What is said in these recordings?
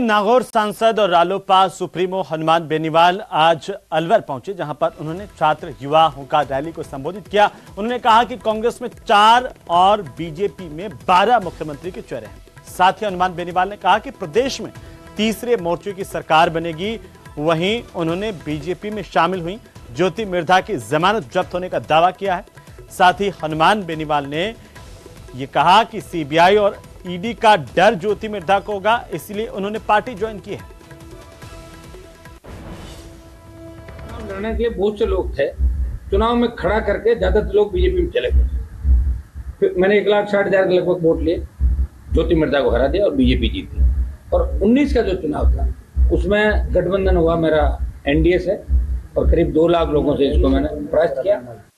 नागौर सांसद और रालोपा सुप्रीमो हनुमान बेनीवाल आज अलवर पहुंचे, जहां पर उन्होंने छात्र युवा होकार रैली को संबोधित किया। उन्होंने कहा कि कांग्रेस में 4 और बीजेपी में 12 मुख्यमंत्री के चेहरे हैं। साथ ही हनुमान बेनीवाल ने कहा कि प्रदेश में तीसरे मोर्चे की सरकार बनेगी। वहीं उन्होंने बीजेपी में शामिल हुई ज्योति मिर्धा की जमानत जब्त होने का दावा किया है। साथ ही हनुमान बेनीवाल ने यह कहा कि सीबीआई और ईडी का डर ज्योति मिर्धा को होगा, इसलिए उन्होंने पार्टी ज्वाइन की है। चुनाव लड़ने के लिए बहुत से लोग थे, चुनाव में खड़ा करके ज्यादातर लोग बीजेपी में चले गए। फिर मैंने 1,60,000 के लगभग वोट लिए, ज्योति मिर्धा को हरा दिया और बीजेपी जीती। और 19 का जो चुनाव था उसमें गठबंधन हुआ मेरा एनडीए से, और करीब 2 लाख लोगों से इसको मैंने परास्त किया।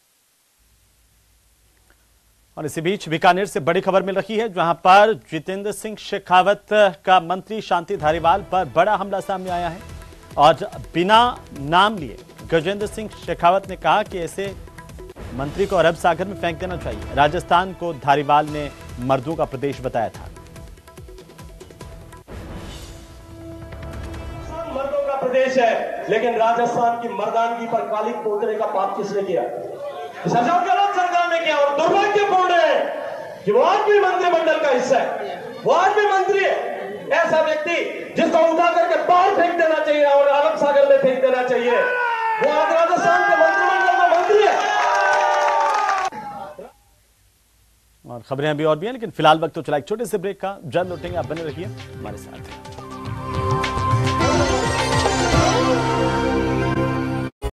और इसी बीच बीकानेर से बड़ी खबर मिल रही है, जहां पर जितेंद्र सिंह शेखावत का मंत्री शांति धारीवाल पर बड़ा हमला सामने आया है। और बिना नाम लिए गजेंद्र सिंह शेखावत ने कहा कि ऐसे मंत्री को अरब सागर में फेंक देना चाहिए। राजस्थान को धारीवाल ने मर्दों का प्रदेश बताया था। मर्दों का प्रदेश है, लेकिन राजस्थान की मर्दानगी पर कालिक पोतने का पाप किसने किया? अशोक गहलोत सरकार ने किया। और दुर्भाग्यपूर्ण है कि वो आज भी मंत्रिमंडल का हिस्सा है, वो आज भी मंत्री है। ऐसा व्यक्ति जिसको उठा करके बाहर फेंक देना चाहिए और अरब सागर में फेंक देना चाहिए, वो आज राजस्थान के मंत्रिमंडल में मंत्री है। और खबरें अभी और भी हैं, लेकिन फिलहाल वक्त तो चला एक छोटे से ब्रेक का। जल्द लौटेंगे, आप बने रहिए हमारे साथ।